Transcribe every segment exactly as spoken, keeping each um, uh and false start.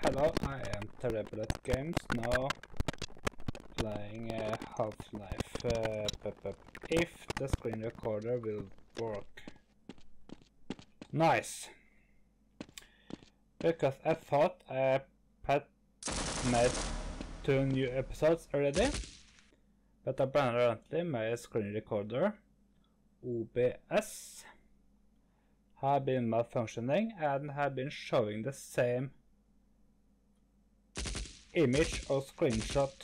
Hello, I am Terrible at Games, now playing uh, Half-Life. Uh, if the screen recorder will work. Nice! Because I thought I had made two new episodes already, but apparently my screen recorder, O B S, have been malfunctioning and have been showing the same image or screenshot,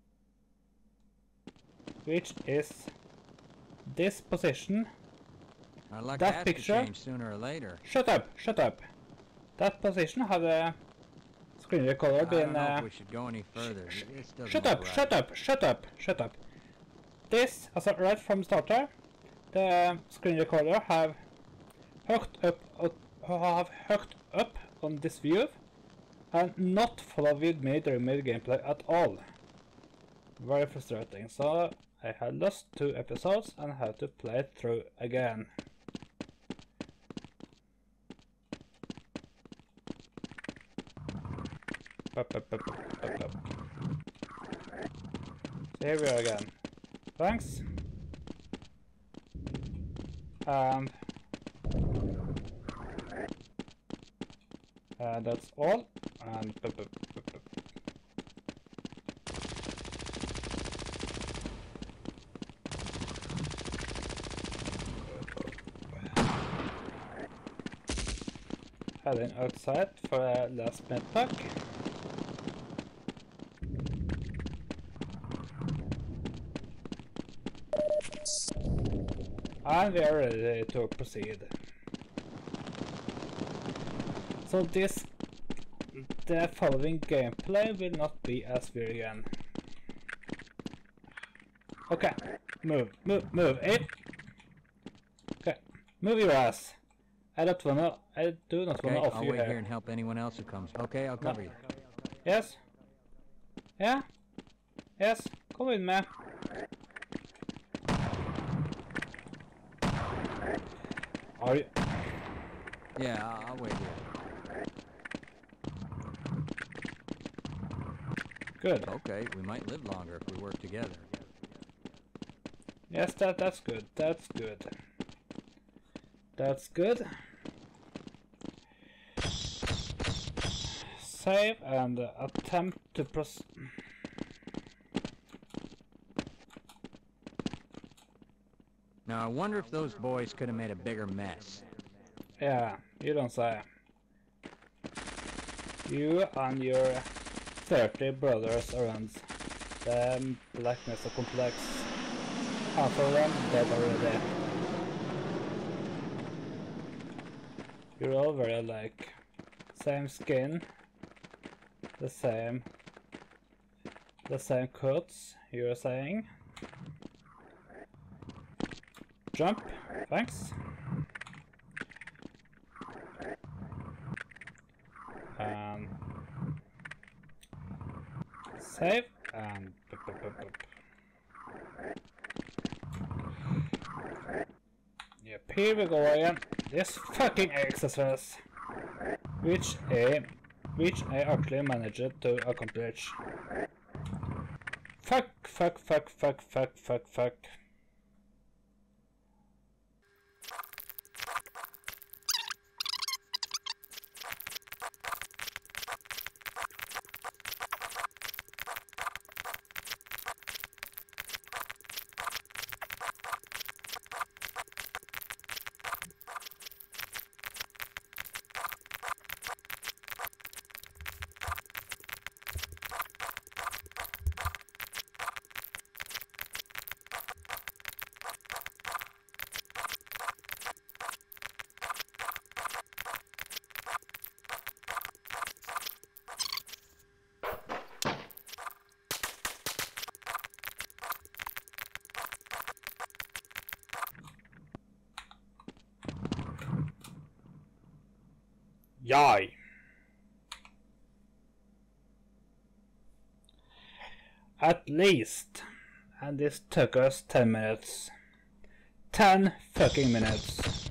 which is this position. Our luck That has picture. to change sooner or later. Shut up! Shut up! That position had a screen recorder I been. don't know Uh, if we should go any further. sh This doesn't shut look up! right. Shut up! Shut up! Shut up! This, as a right from the starter, the screen recorder have hooked up, uh, have hooked up on this view, and not followed with me during my gameplay at all. Very frustrating. So I had lost two episodes and had to play it through again. Up, up, up, up, up, up. So here we are again. Thanks. And uh, that's all. And up, up, up, up. Heading outside for a last minute pack. And we are ready to proceed. So this, the following gameplay will not be as weird again. Okay, move, move, move, it. Okay, move your ass. I don't wanna, I do not Okay, wanna offer I'll you wait here. here and help anyone else who comes. Okay, I'll cover you. Yes? Yeah? Yes? Come with me. Are you? Yeah, I'll, I'll wait here. Good. Okay, we might live longer if we work together. Yes, that that's good. That's good. That's good. Save and uh, attempt to pros. Now, I wonder if those boys could have made a bigger mess. Yeah, you don't say. You and your thirty brothers around the Black Mesa complex. Half of them dead already. You're all very alike. Same skin. The same. The same cuts, you're saying. Jump, thanks. Um, save and bup, bup, bup, bup. Yep, here we go again. This fucking exercise, which I, which I actually managed to accomplish. Fuck, fuck, fuck, fuck, fuck, fuck, fuck. Yay! At least. And this took us ten minutes. ten fucking minutes.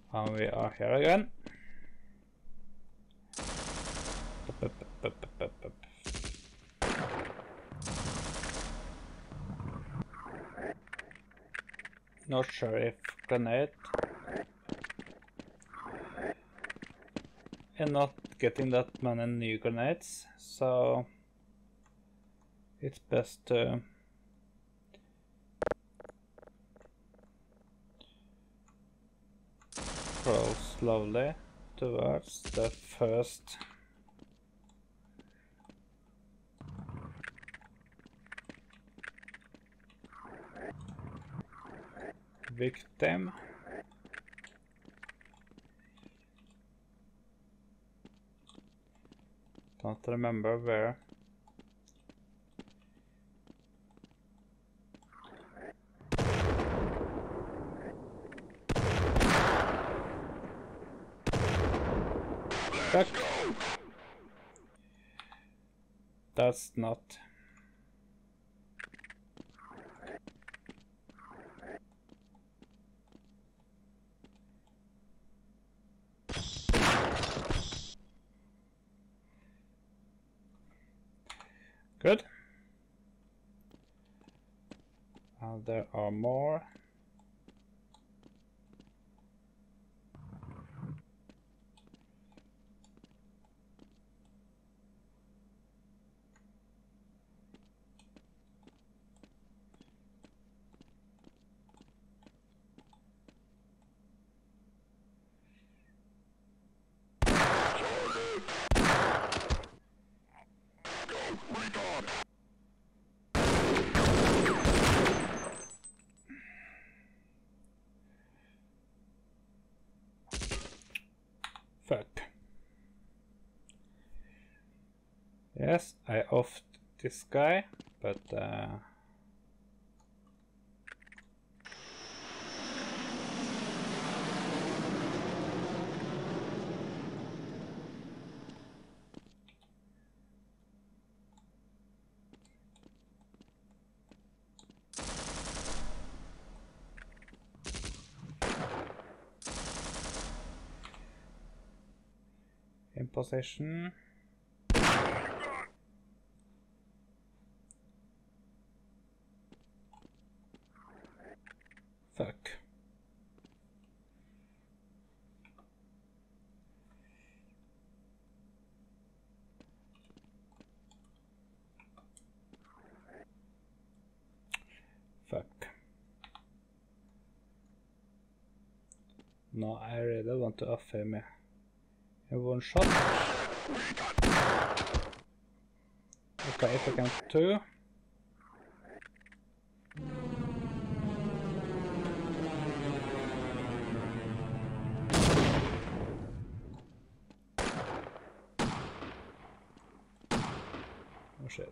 And we are here again. Up, up, up, up, up, up. Not sure if grenade. And not getting that many new grenades, so it's best to crawl slowly towards the first victim. Don't remember where. Back. That's not. Good. And there are more. Fuck. Yes, I offed this guy, but uh, in possession. Fuck. Fuck. No, I really want to offer me in one shot. Okay, if I can two. Oh shit.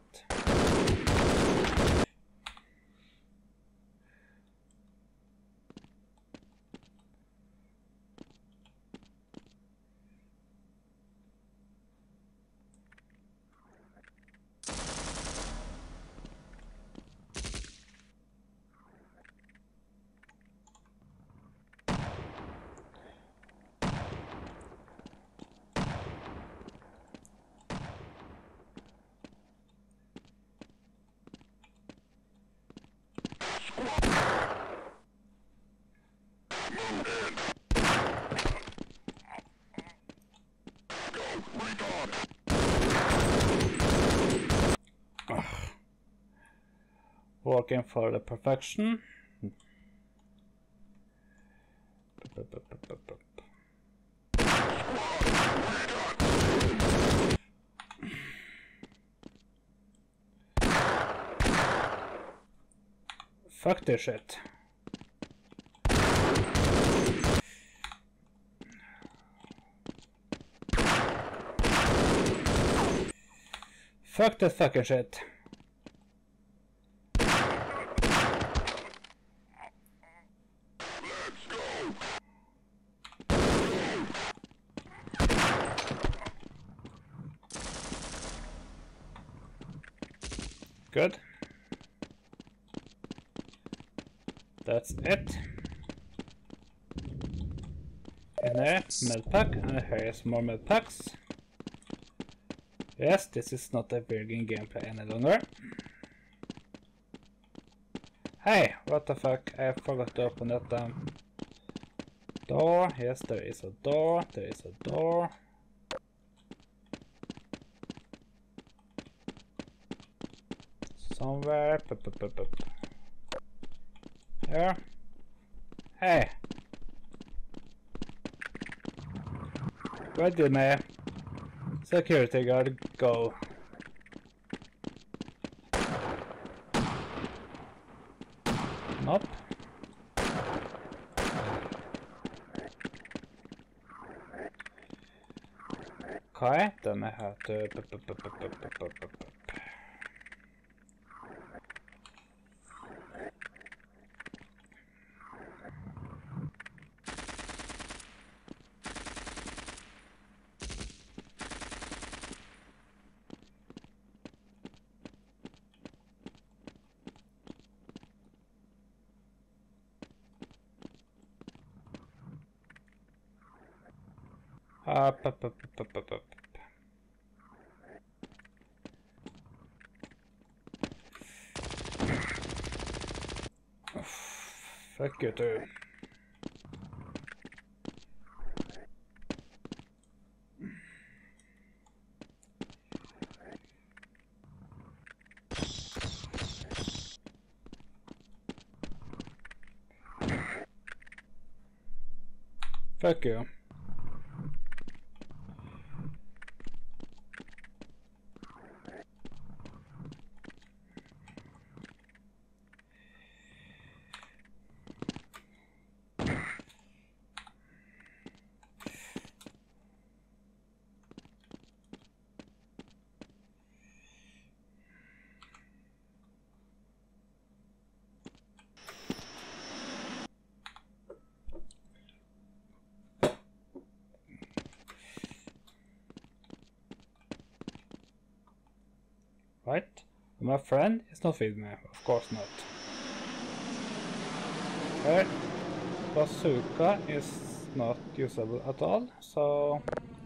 Ugh. Working for the perfection. Fuck this shit. Fuck this fucking shit. Good. That's it. In there, medpack, and here is more medpacks. Yes, this is not a Virgin gameplay any longer. Hey, what the fuck? I forgot to open that um, door. Yes, there is a door. There is a door. Somewhere. P -p -p -p -p. Here. Hey. Where did my security guard go? Nope. Okay, then I have to... Up, up, up, up, up, up, up. Fuck you too. Fuck you. Right? My friend is not with me, of course not. Her bazooka is not usable at all, so...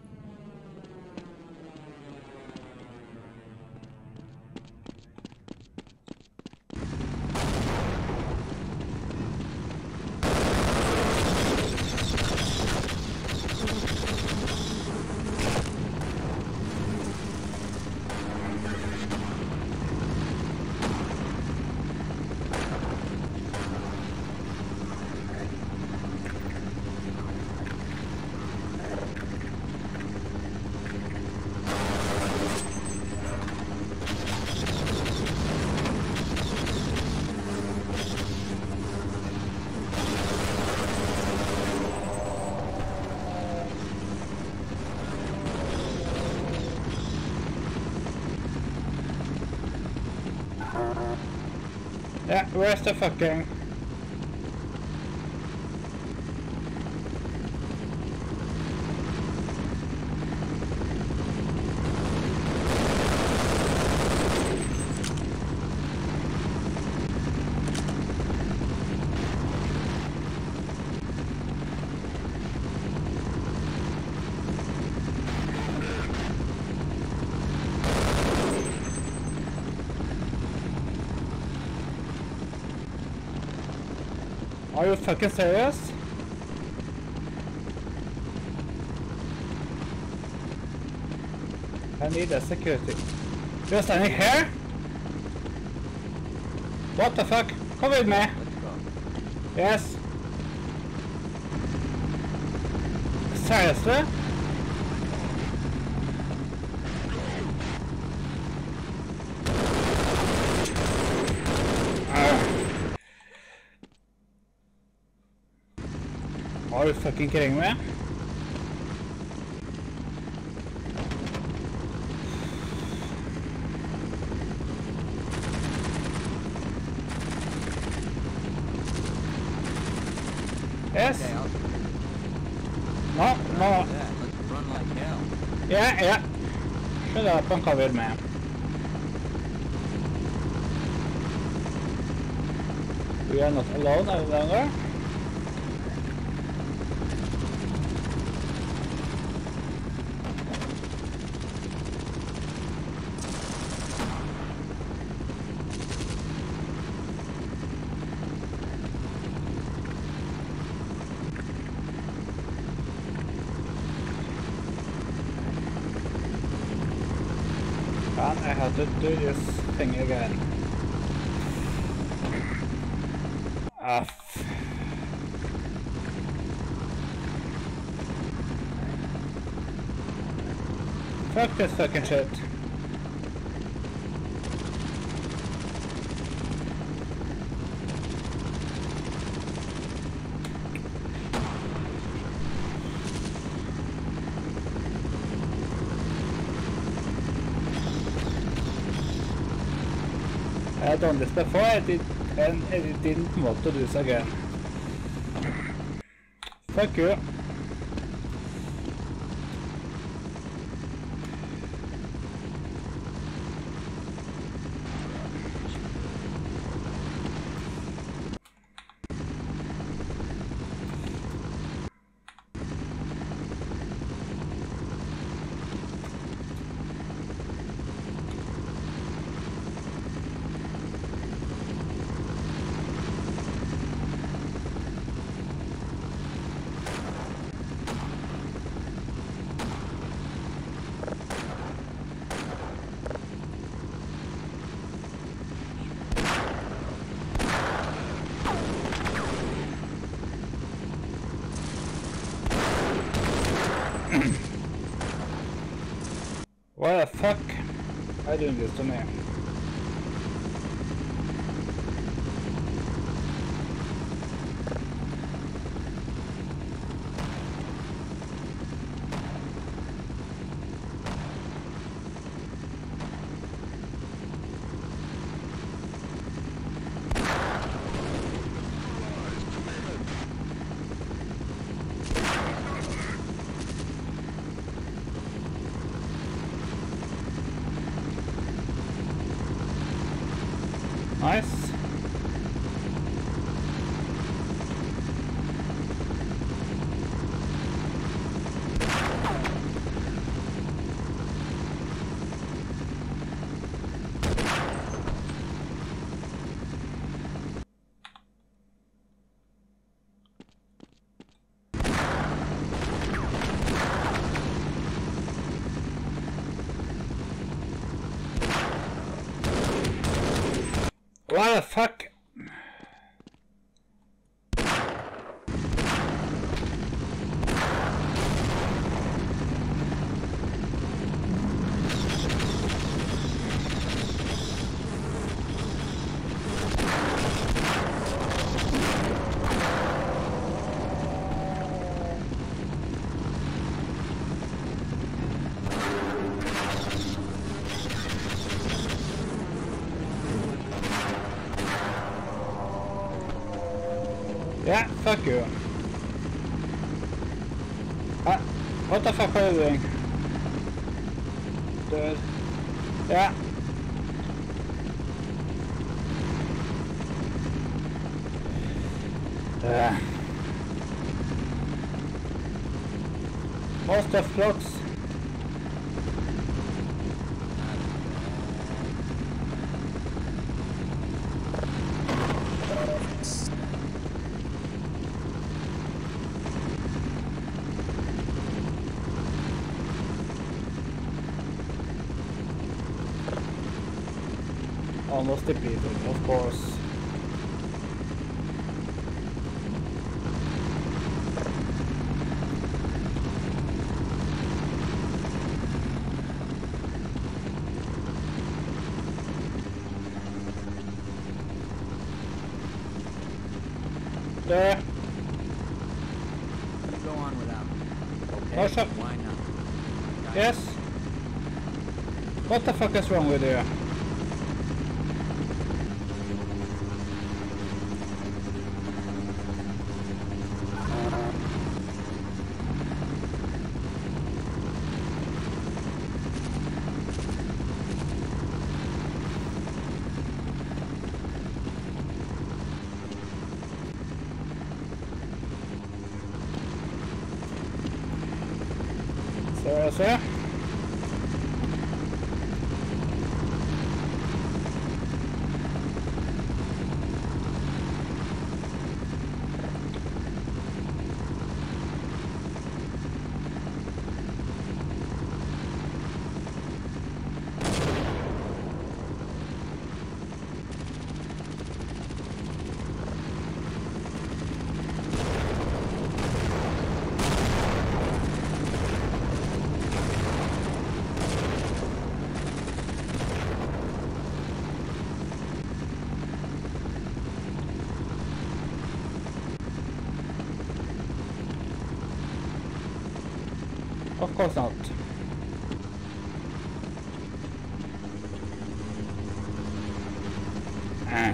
Yeah, where's the fucking... Are you fucking serious? I need a security. You're standing here? What the fuck? Come with me. Let's go. Yes. Seriously? Are you fucking kidding me? Yes? Okay, I'll No, no. do that. Let's run like hell. Yeah, yeah. Shut up and come with me. We are not alone any longer. to do this thing again. Ah. Fuck this fucking shit. I had done this before, I did, and it didn't want to do this again. Fuck you. Why the fuck are you doing this to me? Nice. What the fuck? Yeah, fuck you. Ah, what the fuck are you doing? Dude. Yeah. Uh. Most of floats. Almost depleted, of course. There. You go on without me. Okay, Oh, shut- why not? Yes? What the fuck is wrong with you? Seriously? course not. Ah.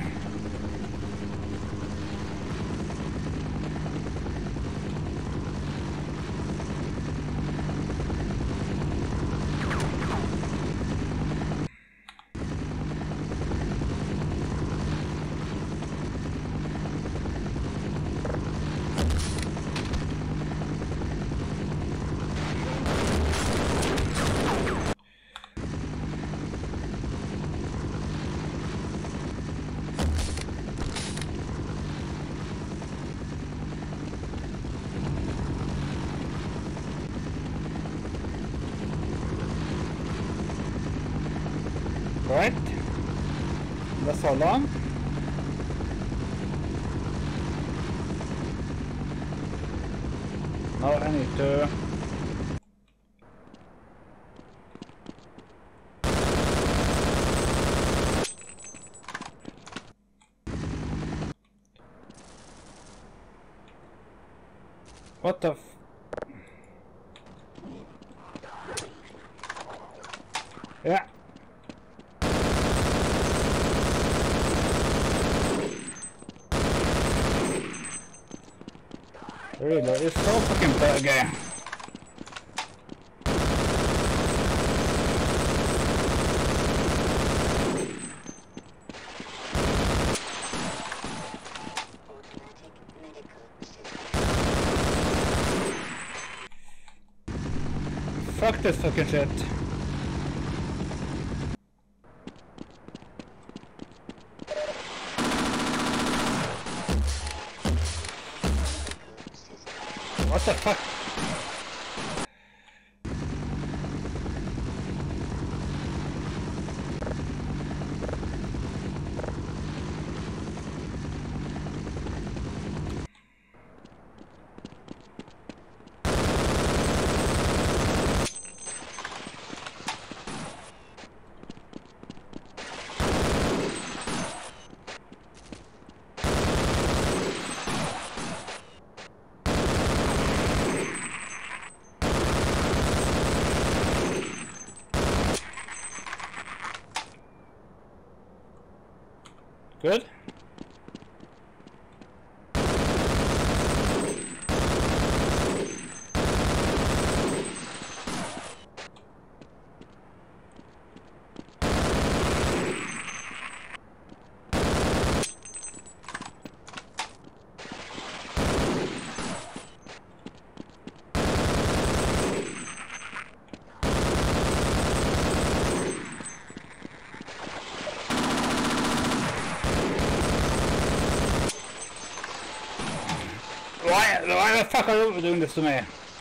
Right, that's all long. Now I need to what the f yeah. Really, it's so fucking buggy. Fuck this fucking shit. What the fuck? Good. Why, why the fuck are you doing this to me?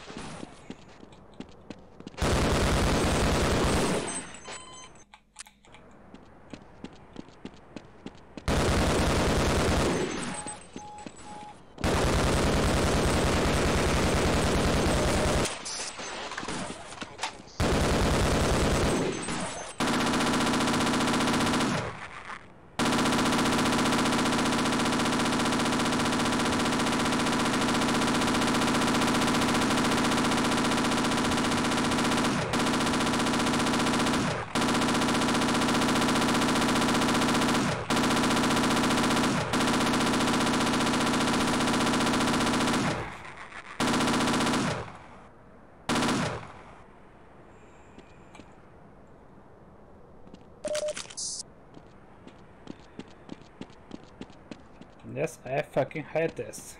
Yes, I fucking hate this.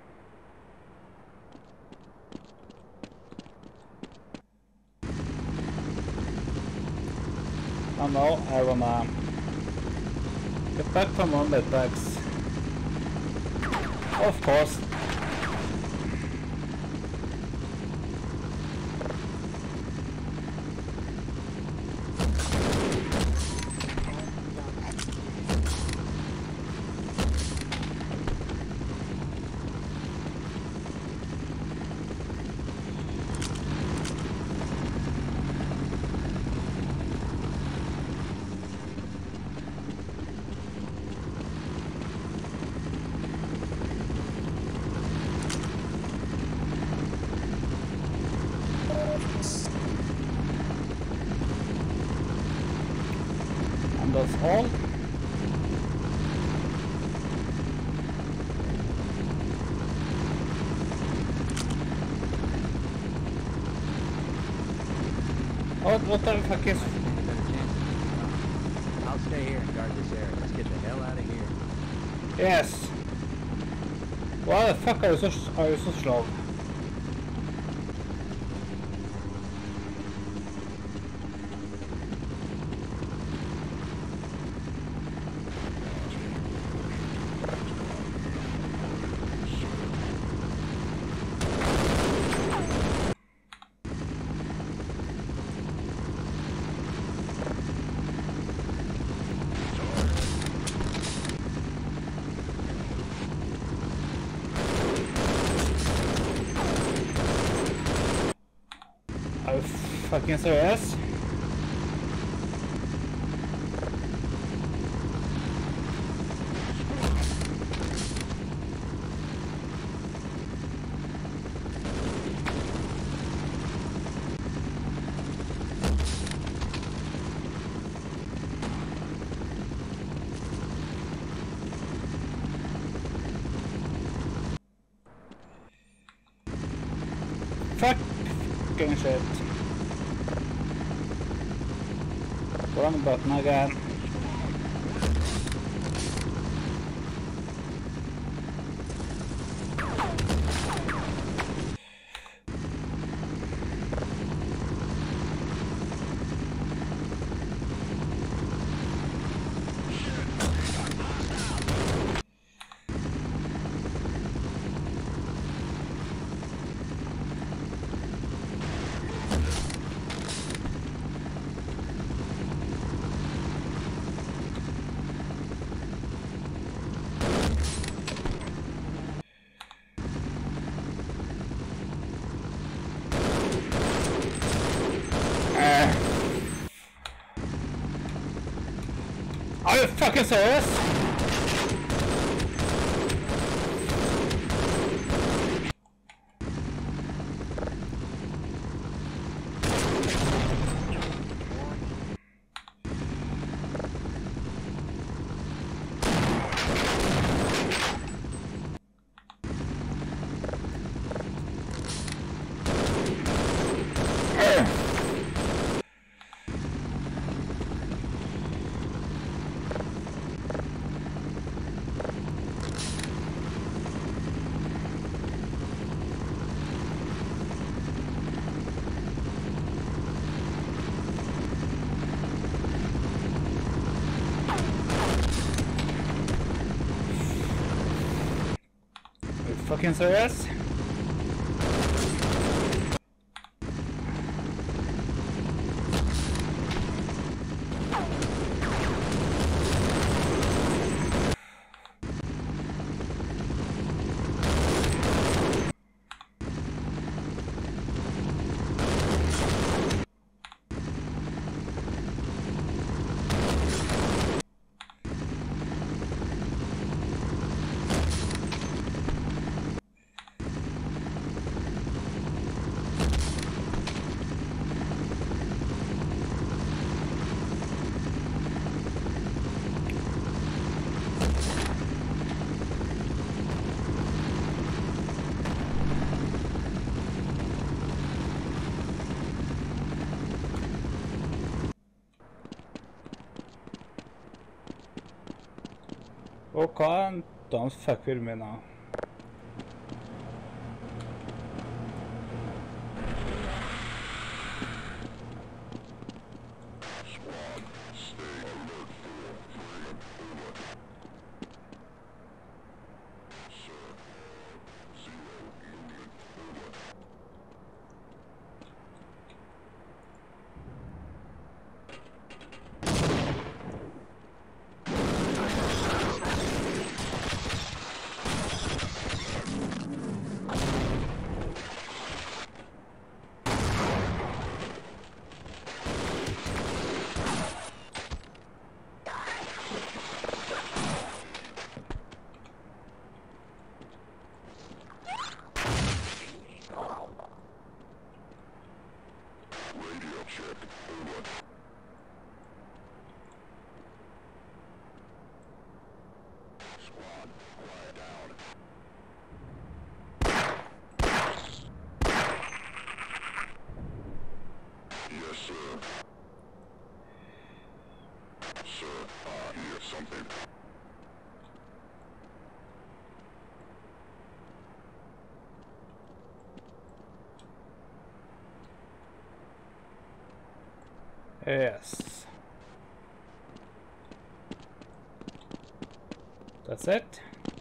Oh no, I wanna get back from one bed bags. Of course. That's all. What, what the fuck is... Might stand a better chance. I'll stay here and guard this area. Let's get the hell out of here. Yes. Why the fuck are you so, are you so slow? Are you fucking serious? Fucking shit. Wrong button again. Are you fucking serious? Fucking serious? Okay, don't fuck with me now. something. Yes. That's it.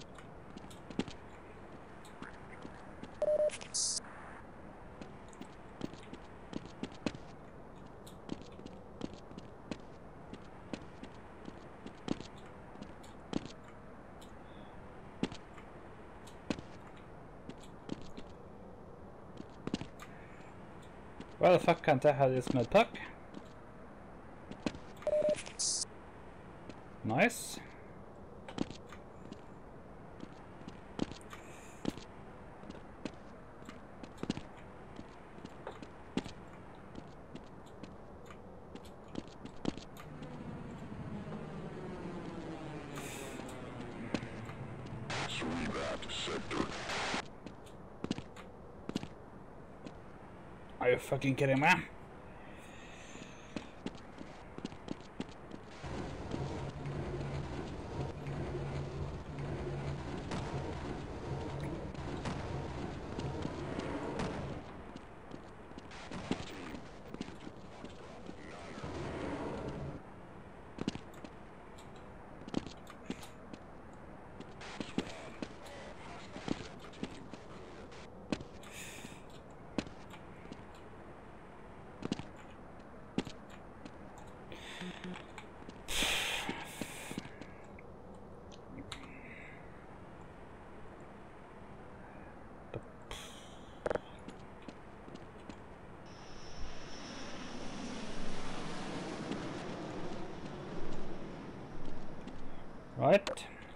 Why the fuck can't I have this medpack? Nice. Sweebat sector. Are you fucking kidding me? Right.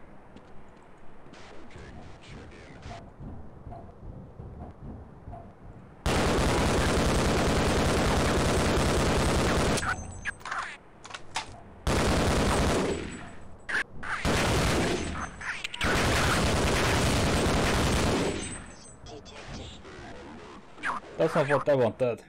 That's not what I wanted.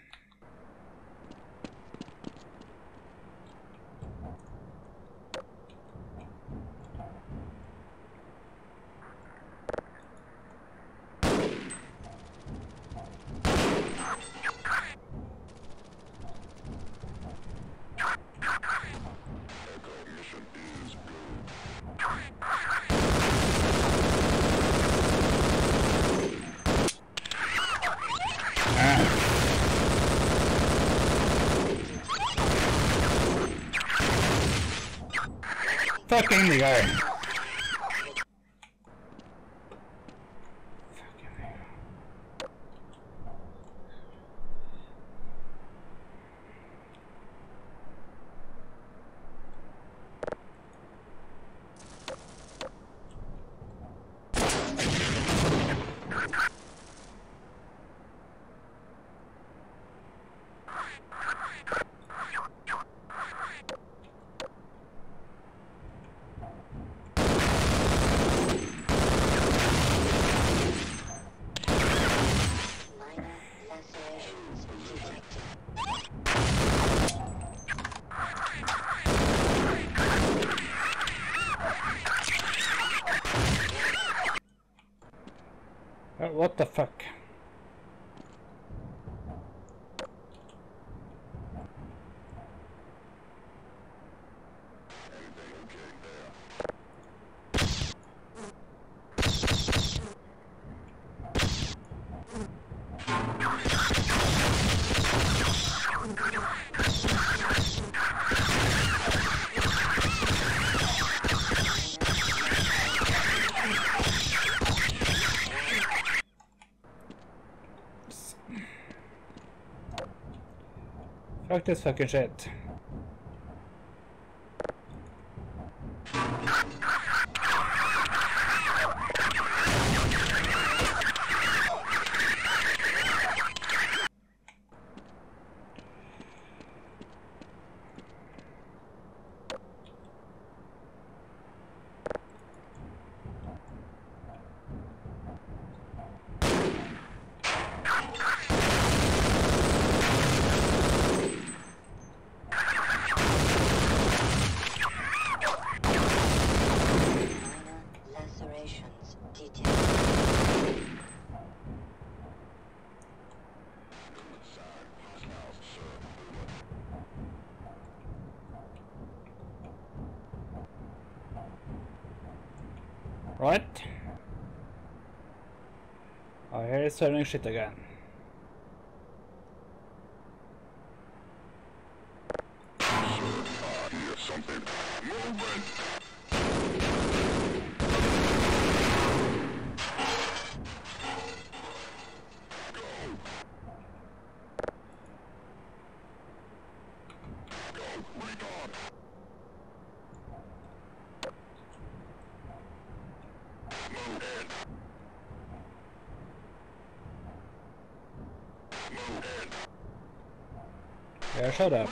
Fucking the guy. What the fuck? Fuck this fucking shit. Right. Oh, here is turning shit again. I hear something. Movement! Yeah, shut up.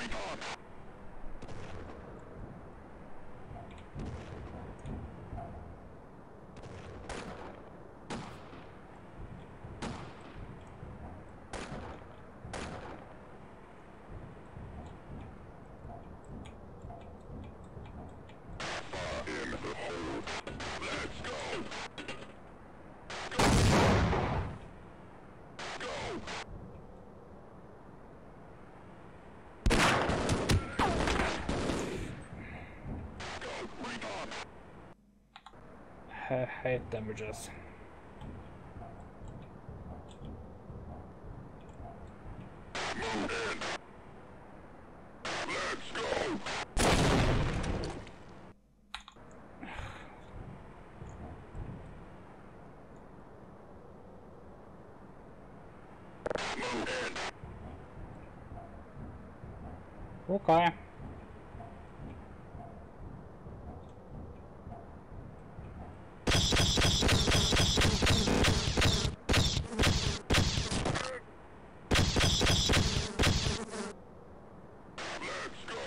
In the hole. Let's go! Go! I hate damages. Move in! Let's go! Move in! Okay. Let's go!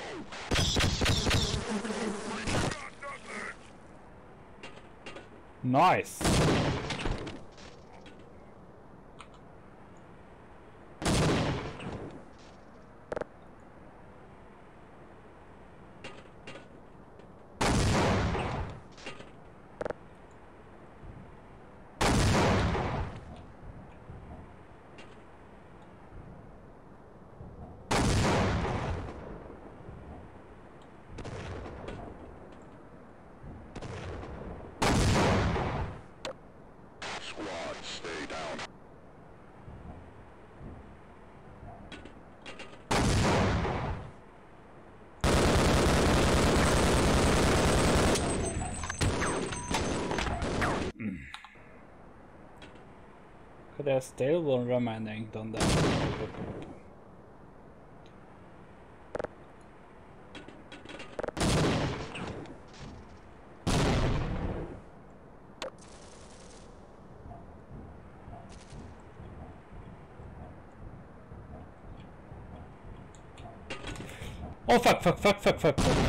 Nice. Squad, stay down. There's still one remaining down there. Oh fuck, fuck, fuck, fuck, fuck, fuck.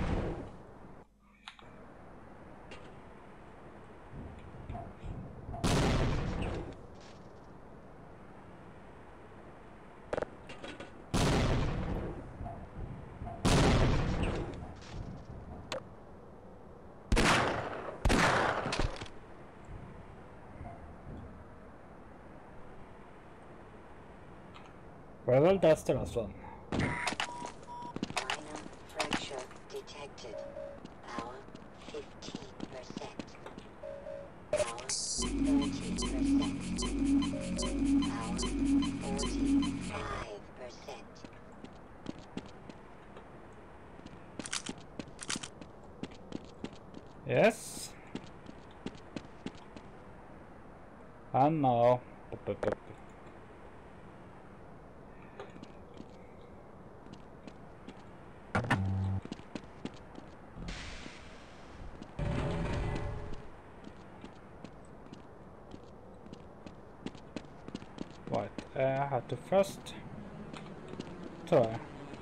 Well, that's the last one. Minor fracture detected. Power fifteen percent. Power thirty percent. Power forty-five percent. Yes. And now. Up, up, up. Right, uh, I have to first try.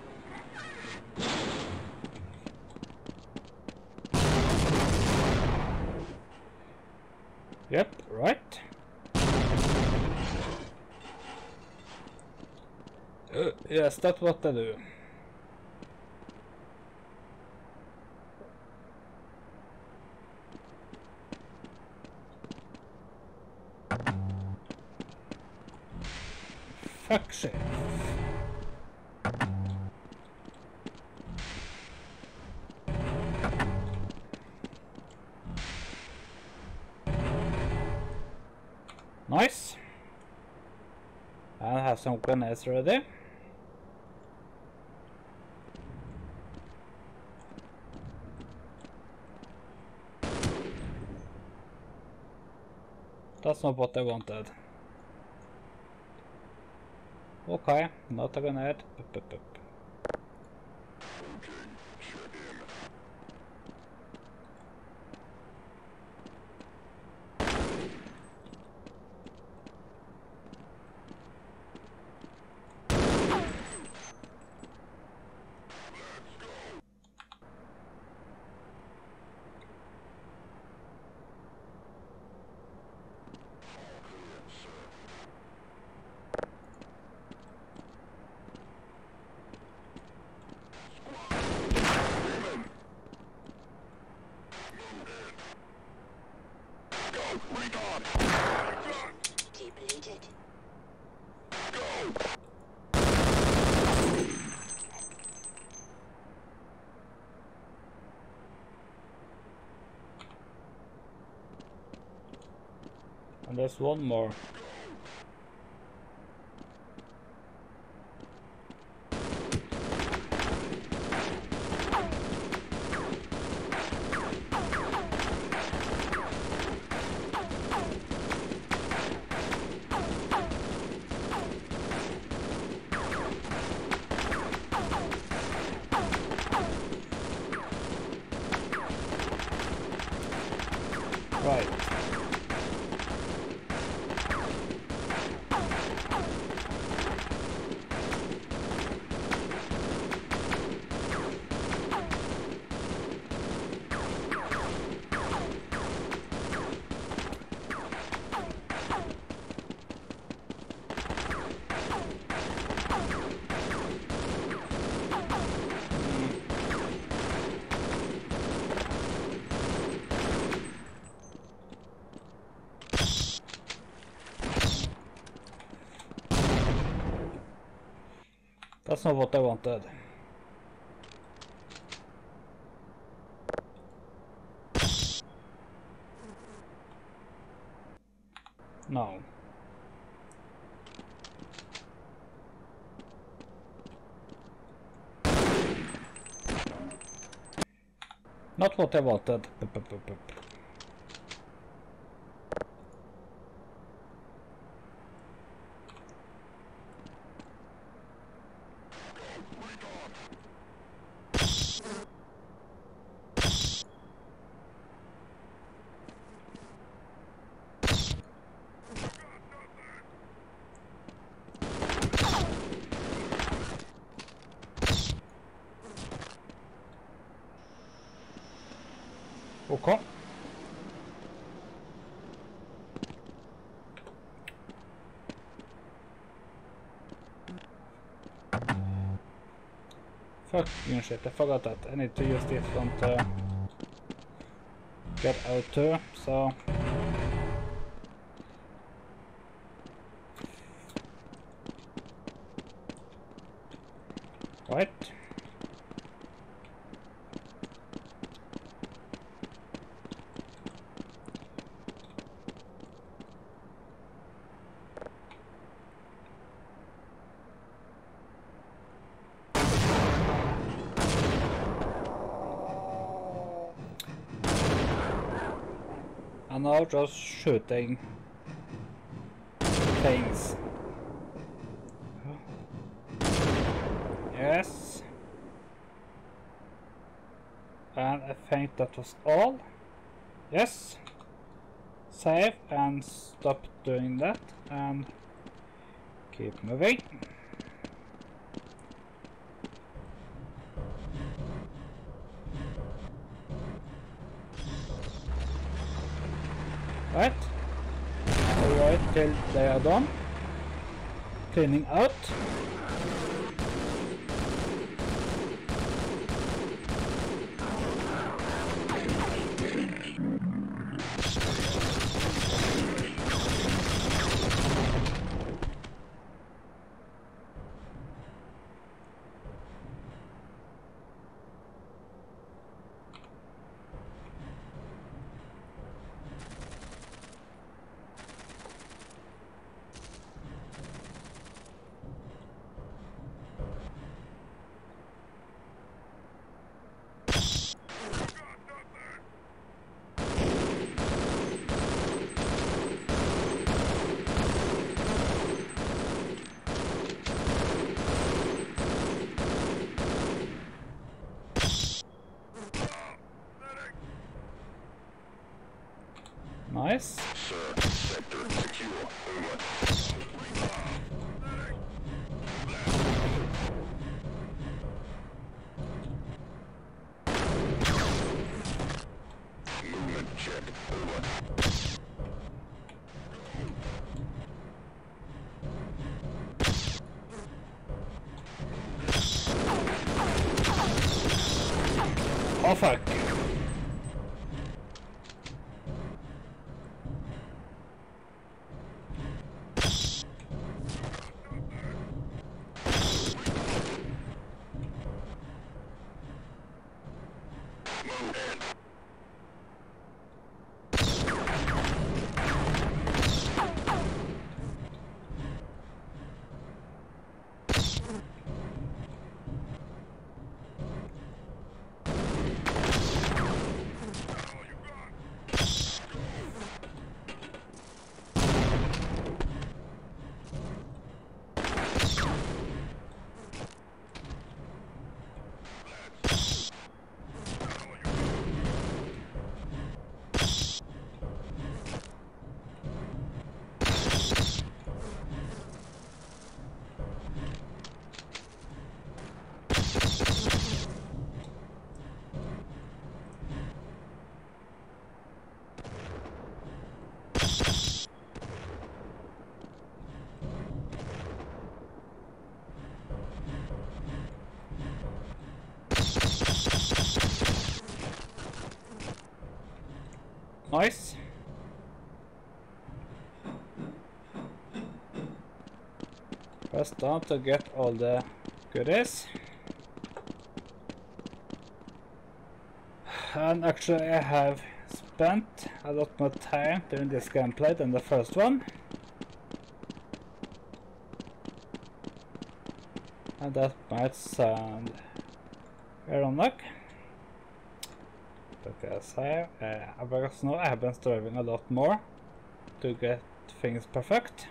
Yep, right. Uh, yes, that's what I do. Fuck's sake. Nice. I have some grenades ready. That's not what I wanted. Okay, not a grenade. Bup, bup, bup. Depleted. And there's one more. Right. That's not what I wanted. No. Not what I wanted. Bup, bup, bup, bup. Okay. Fucking shit, I forgot that. I need to use this one to get out too, so... Right. And now just shooting things. Yes. And I think that was all. Yes. Save and stop doing that and keep moving. Right. Alright, till they are done. Cleaning out. Nice. Sir, sector secure. Over. Movement check. Over. Oh fuck. Nice. Press down to get all the goodies. And actually I have spent a lot more time during this gameplay than the first one. And that might sound ironic. Because I, uh, because now I have been striving a lot more to get things perfect.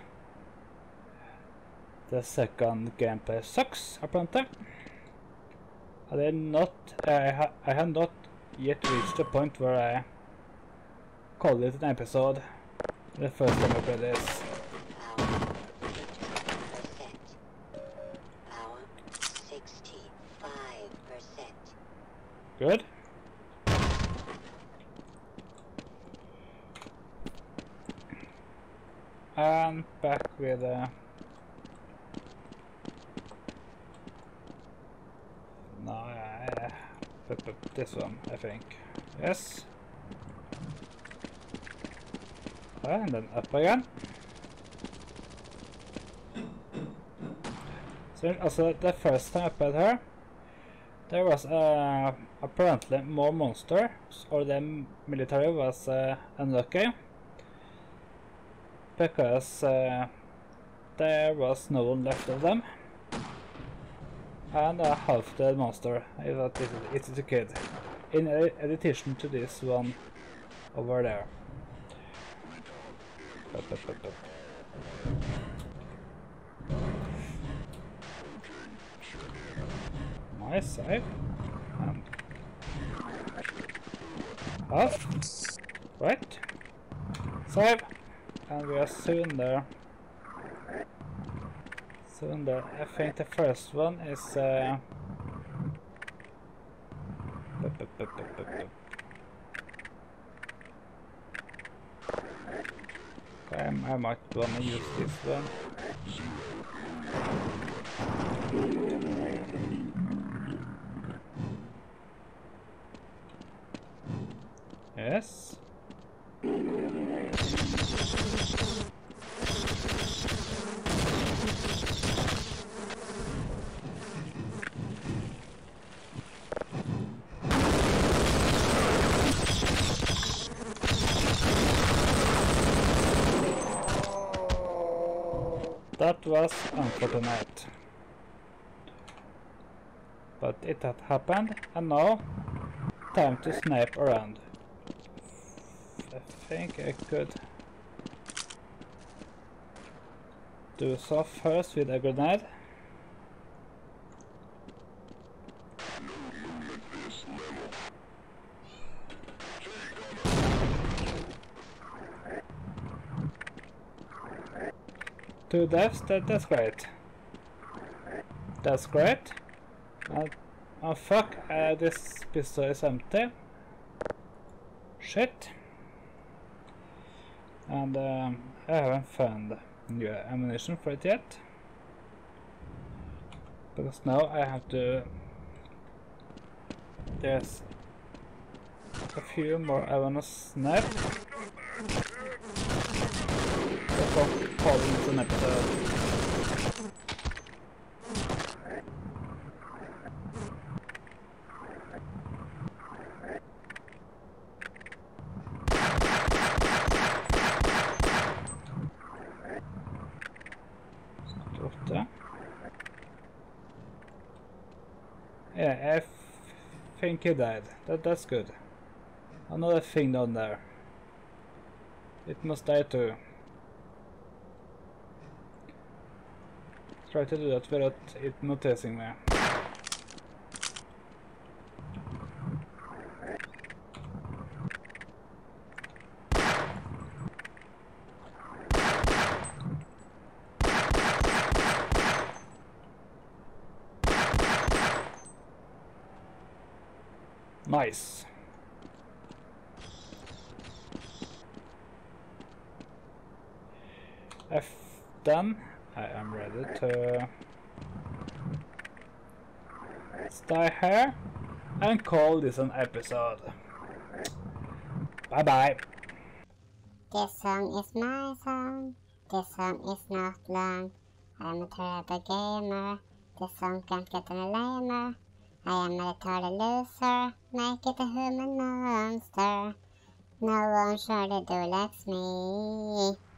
The second gameplay sucks, apparently. I did not, I, ha I have not yet reached the point where I called it an episode the first time I played this. Power sixty-five percent. Good. And back with uh, no, uh, but, but this one, I think. Yes. And then up again. So, also, the first time I played her, there was uh, apparently more monsters, or the military was uh, unlucky. Because uh, there was no one left of them, and a half dead monster. I thought it is a kid, in addition to this one over there. Up, up, up, up. Nice save. And half. Right. Save. And we are soon there. Soon there. I think the first one is uh bup, bup, bup, bup, bup, bup. I, I might wanna use this one. Yes. That was unfortunate, but it had happened, and now time to snipe around. I think I could do so first with a grenade. Two deaths, that, that's great. That's great. Uh, oh fuck, uh, this pistol is empty. Shit. And um, I haven't found new ammunition for it yet. Because now I have to... There's a few more I wanna snap. Before calling it an episode. Yeah, I think he died. That, that's good. Another thing down there. It must die too. Try to do that without it noticing me. Nice. F done. I am ready to stay here and call this an episode. Bye bye. This song is my song. This song is not long. I'm a terrible gamer. This song can't get any lamer. I am a retarded loser. Make it a human monster. No one surely do likes me.